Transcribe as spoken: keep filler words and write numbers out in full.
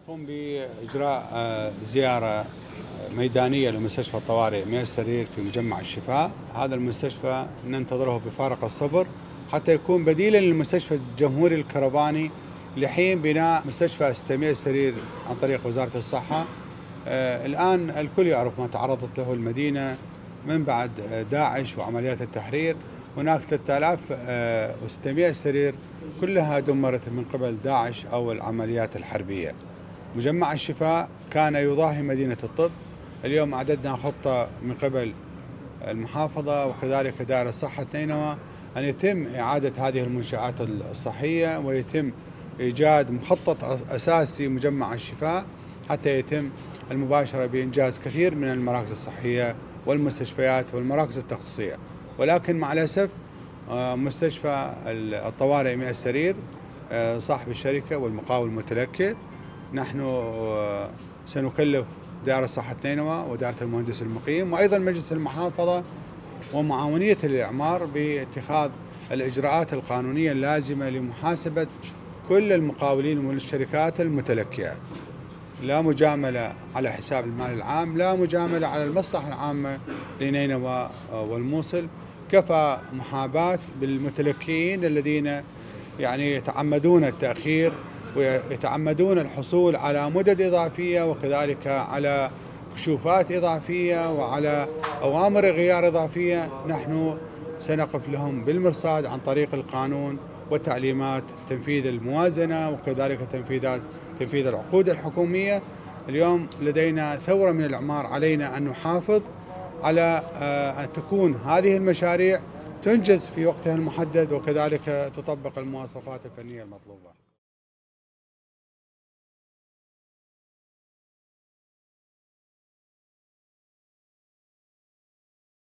نقوم بإجراء زيارة ميدانية لمستشفى الطوارئ مئة سرير في مجمع الشفاء. هذا المستشفى ننتظره بفارغ الصبر حتى يكون بديلا للمستشفى الجمهوري الكرباني لحين بناء مستشفى ستمئة سرير عن طريق وزارة الصحة. الآن الكل يعرف ما تعرضت له المدينة من بعد داعش وعمليات التحرير. هناك ثلاثة آلاف وستمئة سرير كلها دمرت من قبل داعش أو العمليات الحربية. مجمع الشفاء كان يضاهي مدينة الطب. اليوم أعددنا خطة من قبل المحافظة وكذلك دائرة صحة نينوى أن يتم إعادة هذه المنشآت الصحية ويتم إيجاد مخطط أساسي مجمع الشفاء حتى يتم المباشرة بإنجاز كثير من المراكز الصحية والمستشفيات والمراكز التخصصية. ولكن مع الأسف مستشفى الطوارئ مئة سرير صاحب الشركة والمقاول المتلكئ. نحن سنكلف دائرة صحة نينوى ودائرة المهندس المقيم وأيضا مجلس المحافظة ومعاونية الإعمار باتخاذ الإجراءات القانونية اللازمة لمحاسبة كل المقاولين والشركات المتلكئة. لا مجاملة على حساب المال العام، لا مجاملة على المصلحة العامة لنينوى والموصل. كفى محاباة بالمتلكئين الذين يعني يتعمدون التأخير ويتعمدون الحصول على مدد إضافية وكذلك على كشوفات إضافية وعلى أوامر غيار إضافية. نحن سنقف لهم بالمرصاد عن طريق القانون وتعليمات تنفيذ الموازنة وكذلك تنفيذات تنفيذ العقود الحكومية. اليوم لدينا ثورة من الإعمار، علينا أن نحافظ على أن تكون هذه المشاريع تنجز في وقتها المحدد وكذلك تطبق المواصفات الفنية المطلوبة.